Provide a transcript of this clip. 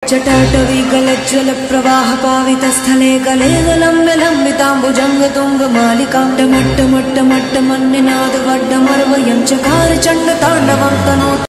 जटाटवीगलज्ज्वल प्रवाह पावितस्थले गले गलम्ब्य लम्बिताम्बुजङ्ग तुङ्गमालिकां डमट्टमट्टमट्टमन्निनाद वड्डमर्वयं चकार चण्ड ताण्डवं तनोतु।